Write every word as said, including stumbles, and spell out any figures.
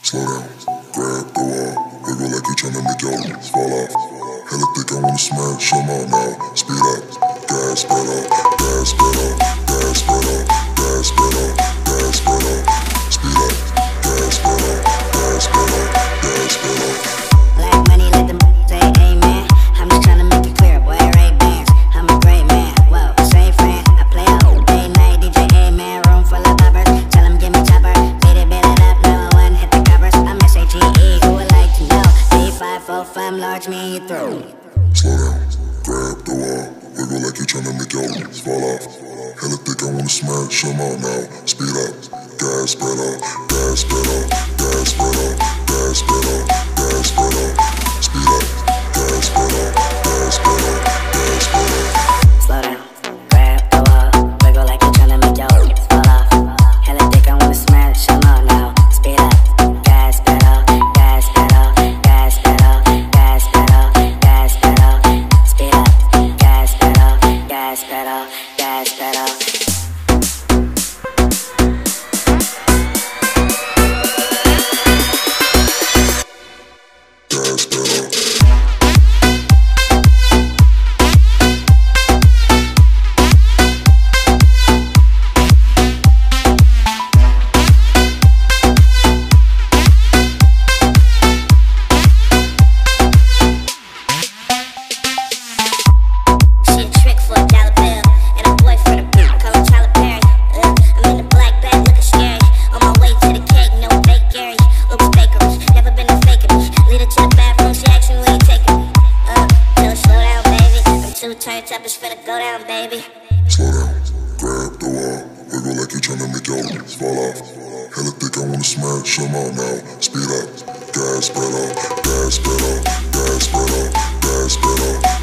Slow down, grab the wall, wiggle like you tryna make your legs fall off. Hella thick, I wanna smash them all now. Speed up, gas pedal, gas pedal, gas pedal, gas pedal, gas pedal. Speed up, gas pedal, gas pedal, gas pedal. Black money, let them say amen. I'm just tryna make it clear, boy, Ray-Bans. I'm a great man, whoa, same friend. I play out day night, D J A-man, room full of boppers. Tell them give me chopper, beat it, beat it up, number one, hit the covers. I'm S A G E, who would like to know? three five four five, large me, you through. Slow down, grab the wall, wiggle like you tryna make your legs fall off. Hella thick, I wanna smash them all now. Speed up, gas pedal, gas pedal, gas pedal, gas pedal, gas pedal. Speed up, gas pedal, gas pedal, gas pedal. Slow down, grab the wall, wiggle like you tryna make your legs fall off. Hella thick, I wanna smash them all now. Speed up, gas pedal, gas pedal, gas pedal, gas pedal, gas pedal. Speed up, gas pedal, gas pedal, gas pedal. Gas pedal. She a trick for a dollar bill, and a boy for the boot. Call him Tyler Perry. Uh, I'm in the black bag looking scary. On my way to the cake, no bakery. Luke's Bakery, never been a fakery. Lead her to the bathroom, she asked me where you taking me. Uh, tell her slow down, baby. I'm two turned up, it's finna go down, baby. Slow down, grab the wall, wiggle like you tryna make your legs fall off. Hella thick, I wanna smash them all now. Speed up, gas pedal, gas pedal, gas pedal, gas pedal.